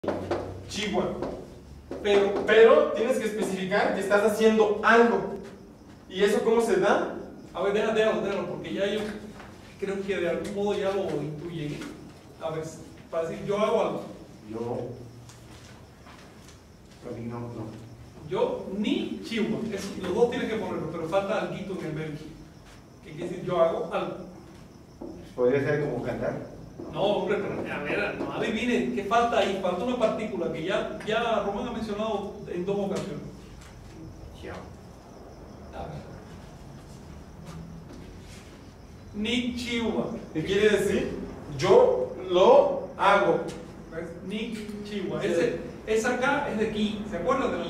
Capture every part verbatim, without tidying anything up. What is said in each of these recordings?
Chihuahua. Pero, pero tienes que especificar que estás haciendo algo. ¿Y eso cómo se da? A ver, déjalo, déjalo, déjalo, porque ya yo creo que de algún modo ya lo intuyen. A ver, para decir yo hago algo. Yo. Para mí no, no. Yo ni Chihuahua. Eso, los dos tienen que ponerlo, pero falta algo en el verbo. ¿Qué quiere decir yo hago algo? Podría ser como cantar. No, hombre, pero a ver, no adivine, ¿qué falta ahí? Falta una partícula que ya, ya Román ha mencionado en dos ocasiones. Ya. A ver. Ni Chihuahua. ¿Qué quiere decir? Yo lo hago. ¿Ves? Ni Chihuahua. Ese, esa acá es de aquí. ¿Se acuerdan de la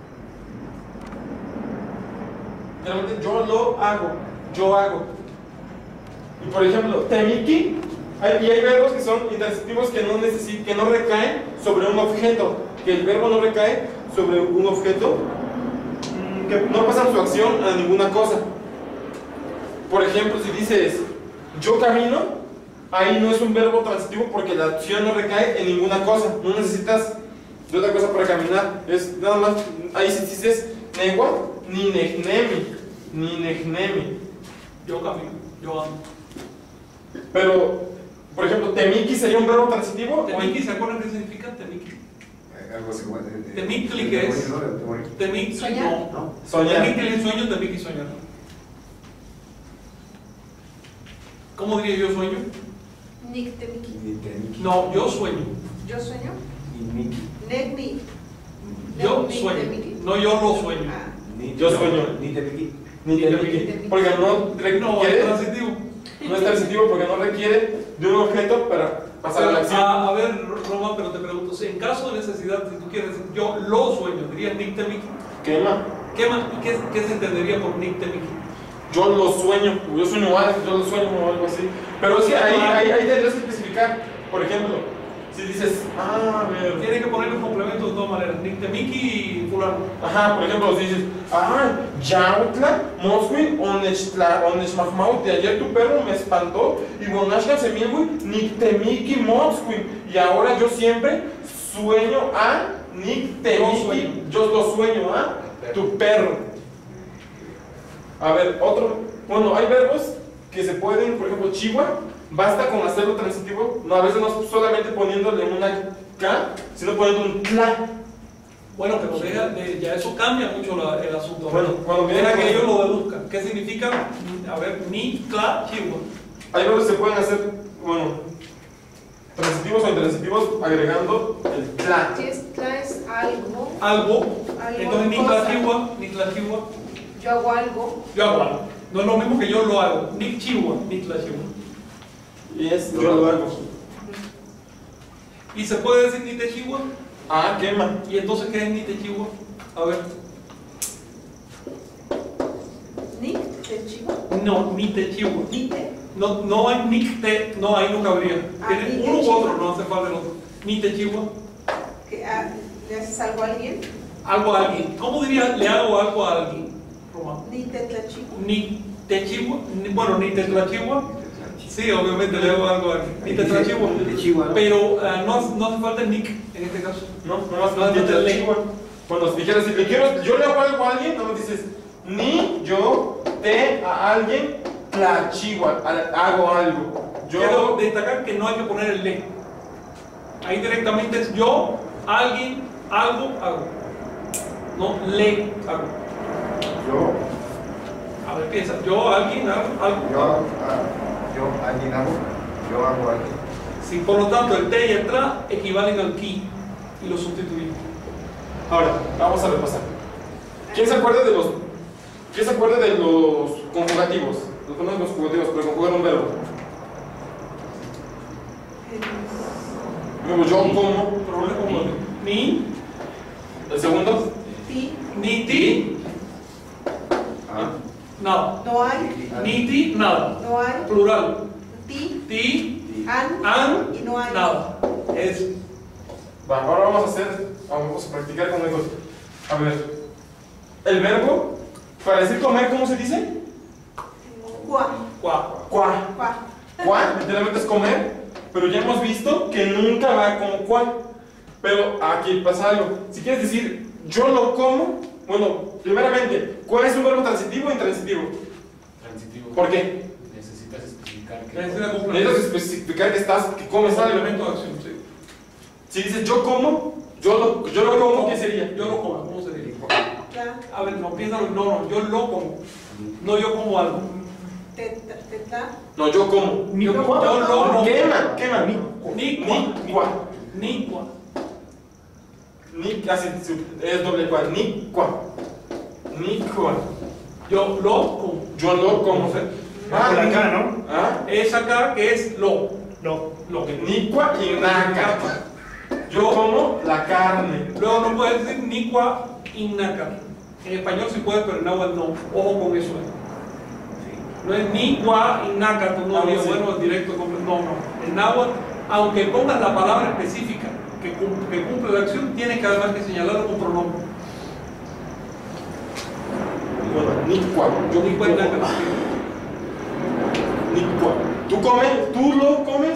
Realmente yo lo hago. Yo hago. Y por ejemplo, temiki. Hay, y hay verbos que son intransitivos que no necesitan, que no recaen sobre un objeto. Que el verbo no recae sobre un objeto. Que no pasan su acción a ninguna cosa. Por ejemplo, si dices yo camino, ahí no es un verbo transitivo porque la acción no recae en ninguna cosa. No necesitas de otra cosa para caminar. Es nada más. Ahí si dices negua, ni negnemi, ni negnemi. Yo camino, yo ando. Pero, por ejemplo, temiki sería un verbo transitivo. Temiki, ¿se acuerdan qué significa temiki? Algo así como. Temikli, ¿qué es? Temikli, Soñar. no. Soñar. Temikli es sueño, temiki soñar. ¿Cómo diría yo sueño? Nick Temiki. Ni temiki. No, yo sueño. Yo sueño. Ni miki. Negmi. Yo Nick sueño. Temiki. No, yo lo sueño. Ah. Ni Yo sueño. Ni temiki. Ni temiki. Porque no requiere. No, es transitivo. No es transitivo porque no requiere de un objeto para pasar a la acción. A, a ver, Roma, pero te pregunto, si en caso de necesidad, si tú quieres decir yo lo sueño, dirías Nick Temiki. Quema. ¿Qué más? ¿Y qué, qué se entendería por Nick Temiki? Yo lo sueño, yo sueño algo, yo lo sueño o algo así. Pero sí, ahí, ahí, ahí tendrás que especificar. Por ejemplo, si dices, ah, a ver. Tiene que ponerle un complemento de todas maneras. Nick Temiki y fulano. Ajá, por ejemplo, si dices, ah, Yautla, Moswin, Onechtla, Onechmahmaut, de ayer tu perro me espantó, y Bonashka Semilwi, Nictemiki Moswin. Y ahora yo siempre sueño a Nictemiki, yo lo sueño a tu perro. A ver, otro, bueno, hay verbos que se pueden, por ejemplo, chihuahua, basta con hacerlo transitivo, no, a veces no solamente poniéndole una K, sino poniendo un tla. Bueno, pero deja, de, ya eso cambia mucho la, el asunto. Bueno, cuando deja viene- que ellos lo deduzcan. ¿Qué significa? A ver, ni, cla, chihuahua. Hay verbos que se pueden hacer, bueno, transitivos o intransitivos agregando el tla. Si es traes algo, Algo. Algo, Entonces, ni cosa. cla, chihuahua, ni cla, chihuahua. yo hago algo, Yo hago algo. No es lo mismo que yo lo hago. Ni chihuahua, ni cla, chihuahua. Y es yo lo hago. ¿Y se puede decir ni te chihuahua? Ah, quema. ¿Y entonces qué es ni te chihuahua? A ver. Nick de chivo, No, ni te chihuahua. Nite, No, no hay ni te, no, ahí no cabría. Ah, Tiene ni te uno u chihuahua. otro, no hace falta el otro. Ni te chihuahua. que ah, le haces algo a alguien, Algo a alguien. ¿Cómo diría le hago algo a alguien? Román. Nite tlachivo, Ni te chihuahua. ni- Bueno, ni te tlachihuahua. Sí, obviamente le hago algo a alguien. Ni te tlachihuahua. Te chihuahua, ¿no? Pero ah, no, no hace falta el nick en este caso. No, nomás No, ni no te te lee. chihuahua. Cuando si dijeras, si le quiero, yo le hago algo a alguien, no me dices, ni yo te a alguien tla chihuahua, hago algo. Quiero Yo, destacar que no hay que poner el le. Ahí directamente es yo, alguien, algo, hago. No, le hago. Yo, A ver, piensa. Yo, alguien, hago, algo. yo, ah, yo, alguien hago, yo hago algo. Sí, por lo tanto, el te y el tra equivalen al ki y lo sustituimos. ahora, vamos a repasar. ¿Quién se acuerda de los, quién se acuerda de los conjugativos? Los conocen los conjugativos, pero conjugar un verbo. Luego yo como, Problema como ni, el segundo, ti, ni ti, Ah, nada. no hay, Ni ti, nada. no hay, Plural. ti, Ti, an, an, y no hay, nada. Es va, ahora vamos a hacer, vamos a practicar con el. A ver, el verbo, para decir comer, ¿cómo se dice? Cuá, cuá. Cuá. cuá, Cuá, literalmente es comer, pero ya hemos visto que nunca va como cuá. Pero aquí pasa algo. Si quieres decir yo lo como, bueno, primeramente, ¿cuál es un verbo transitivo o intransitivo? Transitivo. ¿Por qué? Necesitas especificar que. Necesita complementar. Necesitas especificar que estás, que comes algo. Complemento de acción, sí. Si dices yo como, yo lo, yo lo como, ¿qué sería? Yo lo como, ¿cómo se diría? Ya. A ver, no, piénsalo, no, no, yo lo como. No, yo como algo. Teta. Teta. No, yo como. Ni Yo yo como. lo como. Quema, quema. Nicua. Nicua. Nicua. Ni, así, es doble cua. Nicua. Nicua. Yo lo como. Yo lo como. Ah, por acá, ¿no? ¿Ah? Es acá que es lo. No. Lo que. Nicua y naca. Yo como la carne. Luego no puedes decir nicua innaca. En español sí puede, pero en náhuatl no. Ojo con eso. ¿eh? No es nicua innaca, tú no Ah, dirías, sí. bueno, directo. No, no. En náhuatl, aunque pongas la palabra específica que cumple, que cumple la acción, tienes que además que señalarlo con pronombre. Bueno, nicua. Yo Nicua yo innaca. como. Nicua. ¿Tú comes? ¿Tú lo comes?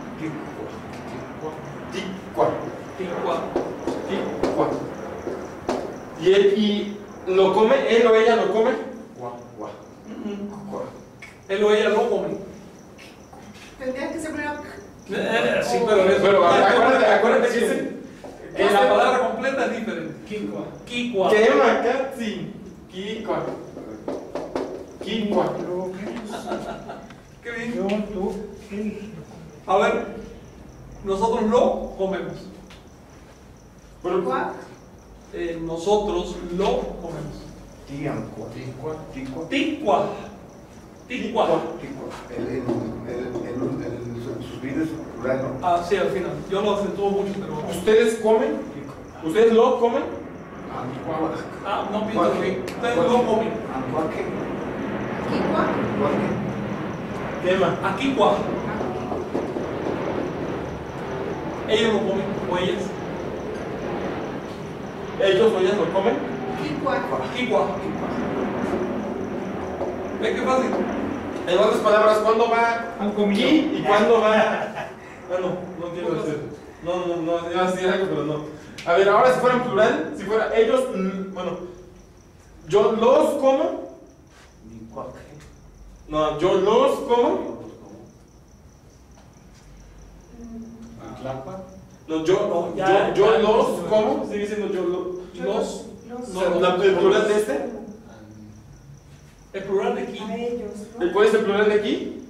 Ticua. Nicua. Ticua. ¿Y él y lo come? ¿Él o ella lo come? Gua, gua, gua. Él o ella lo come. Tendría que ser primero. Eh, Sí, pero es. Pero acuérdate, acuérdate que dice Que la palabra completa es diferente. Kikwa. Kikwa. quema casi. Quiqua. Quiqua. Qué bien. Yo, tú, él. A ver, nosotros lo comemos. Pero, Cuac. Eh, nosotros lo comemos. Tiancua. Ticua. Ticua. Ticua. Ticua. Ticua. El, el, el, el, el, el suspiro es plural, ¿no? Ah, sí, al final. Yo lo acentúo mucho, pero. ¿ustedes comen? ¿Ustedes lo comen? Ancuac. Ah, no pienso bien. Ustedes lo comen. Ancuaque. Kikwa. Ancuaque. Quema. Aquí, cua. Ellos lo comen, o ellas. ¿Ellos o ellas lo comen? Kikwa. Aquí, cua. ¿Ves qué fácil? En otras palabras, ¿cuándo va Han comido. aquí y cuándo va? Ah, no, no quiero decir. No, no, no, iba a decir algo, pero no. A ver, ahora si fuera en plural, si fuera ellos, mm, bueno, yo los como. Nicuaque. No, yo los como. Atlapa. No, yo, No, ya, yo, yo ya, los ya. como. Sigue siendo yo lo- Los. Los. o sea, la- el plural de este. El plural de aquí. A ellos. ¿no? ¿El cuál es el plural de aquí?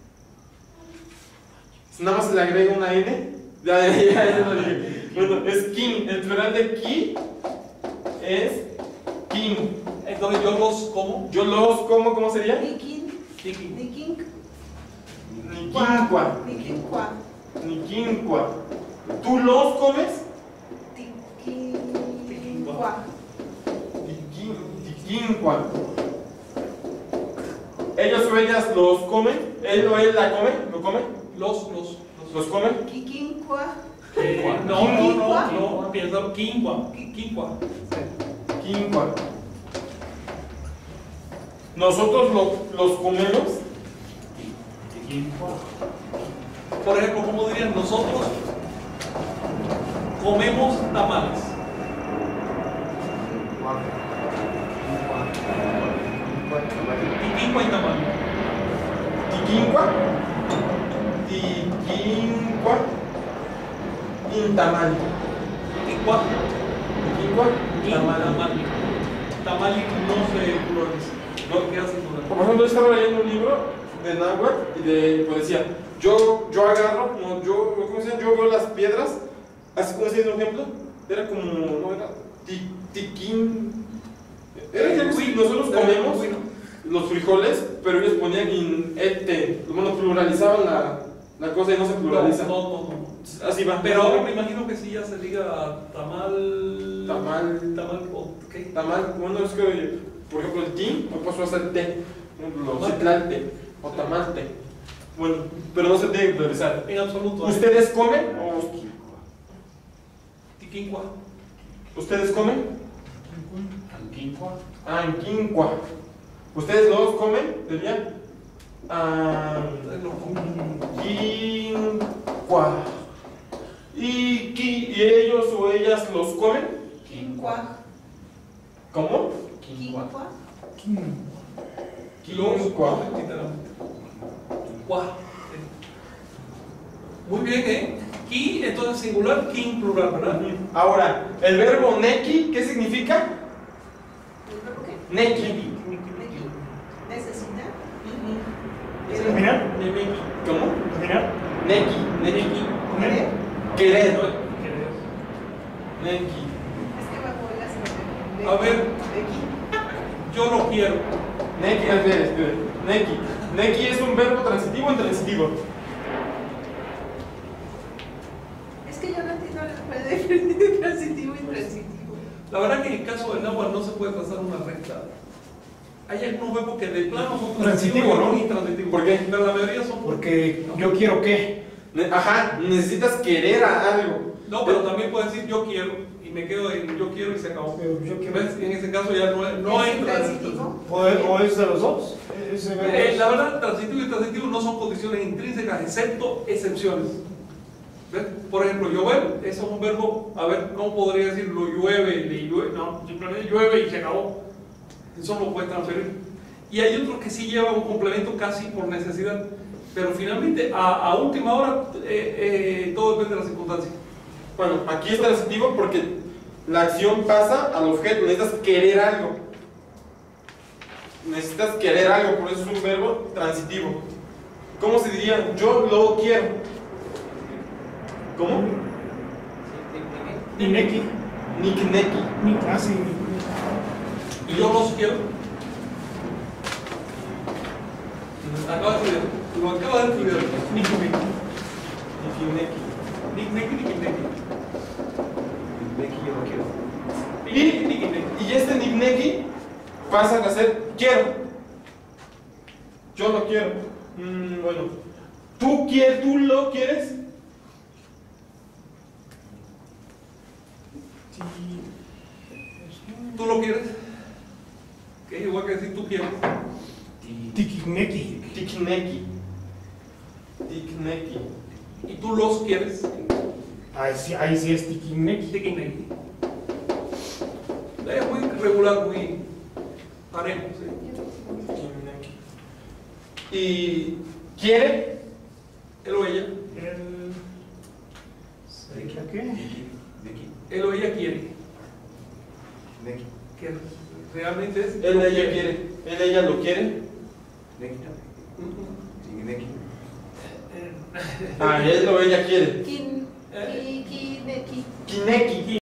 Nada más le agrego una N. Ya, ya, ya, ya lo dije. Bueno, es king. El plural de ki es king. Entonces yo los como. Yo los como, ¿cómo sería? Nikin. Tiki. Nikin. Ni quinqua. Nikinkwa. Ni quinqua. ¿Tú los comes? Tikinkwa. Tiquinqua. ¿Ellos o ellas los comen? ¿Él o él la come? ¿Lo come? Los, los, ¿Los comen? Kikinkwa. Eh, no, no, Quinqua. no, no, piénsalo. Quinqua. Quinqua. Quinqua. ¿Nosotros lo- los comemos? Por ejemplo, ¿cómo dirían nosotros? Comemos tamales. Tiquinqua y tamal. ¿Tiquinqua? Tiquinqua. Intamal. Tiquinqua. Tiquinqua. Tamal. Tamal. Tamal no se pluraliza. No queda sin plural. Por ejemplo, yo estaba leyendo un libro de náhuatl y de, pues decía, yo, yo agarro, no, yo, ¿cómo se llama? Yo veo las piedras, así como decía un ejemplo, era como, no era, ti- tiquín, era que sí, nosotros comemos los frijoles, pero ellos ponían in ete, bueno, pluralizaban la, la cosa y no se pluraliza. No, no, no, no. Así va. Pero ahora me imagino que sí ya se diga tamal. Tamal. Tamal. o ¿qué? Tamal, bueno, es que, por ejemplo, el ti, no pasó a ser te, por ejemplo, citlalte o tamalte. Bueno, pero no se tiene que pluralizar. En absoluto. ¿eh? ¿Ustedes comen o Tiquinqua. ustedes comen? Anquinqua. Ah, en quinqua. ¿Ustedes los comen? Sería ah, Lo como. quinqua. ¿Y, qui- y ellos o ellas los comen? Quincuá. ¿Cómo? Quincuá. Los Quincuá. literalmente. Cuá. Muy bien, ¿eh? Qui, entonces singular, quin plural, ¿verdad? Ahora, el verbo neki, ¿qué significa? ¿El verbo qué? Neki. Neki. Necesita. ¿Terminar? ¿Cómo? ¿Terminar? Neki. Neki. ¿Comer? Querer. Querer. Neki. Es que bajó el acento. A ver. Neki. Yo lo quiero. Neki, a ver, espera. Neki. Neki es un verbo transitivo o intransitivo. Es que yo no entiendo la diferencia entre transitivo y intransitivo. La verdad que en el caso del náhuatl no se puede trazar una recta. Hay algunos verbos que de plano son Transitivo, ¿no? y transitivos. ¿Por qué? Pero la mayoría son. Porque yo quiero qué. Ne- Ajá, necesitas querer a algo. No, pero también puedes decir yo quiero y me quedo en yo quiero y se acabó. Pero yo quiero. ¿Ves? En ese caso ya no, no ¿Es entra. intransitivo? ¿O es, o es de los dos? Ese verbo Eh, es- la verdad, transitivo y transitivo no son condiciones intrínsecas, excepto excepciones. ¿Ves? Por ejemplo, llover, eso es un verbo, a ver, ¿cómo podría decirlo? Llueve, le llueve, no, simplemente llueve y se acabó. Eso lo puedes transferir. Y hay otros que sí llevan un complemento casi por necesidad, pero finalmente a, a última hora eh, eh, todo depende de las circunstancias. Bueno, aquí es transitivo porque la acción pasa al objeto, necesitas querer algo. Necesitas querer algo, por eso es un verbo transitivo. ¿Cómo se diría? Yo lo quiero. ¿Cómo? Ni neki. Nik neki. Ni casi. Y yo los quiero. Acabas de estudiar, lo acabas de estudiar. Ni neki. Niki neki. Nick, nick, nick, nick. Neki yo no quiero. Y, y este nik neki pasa a ser quiero. Yo lo quiero. Mm, bueno. ¿Tú quieres? ¿Tú lo quieres? ¿Tú lo quieres? Que es igual que decir tú quieres. Tikineki. Tikneki. Tikneki. ¿Y tú los quieres? Ahí sí, ahí sí es tikineki. Tiquinegui. Es muy regular, muy parejo. ¿Sí? Tikneki. ¿Y quiere? Él o ella. El... ¿Sería qué? Neki. Neki. Él o ella quiere. Neki. Que realmente es. Él, ella quiere. Él, ella lo quiere. Neki. Mm, Neki. Ah, él o ella quiere. Kin. Eh. Ki. Ki. Neki. Kineki.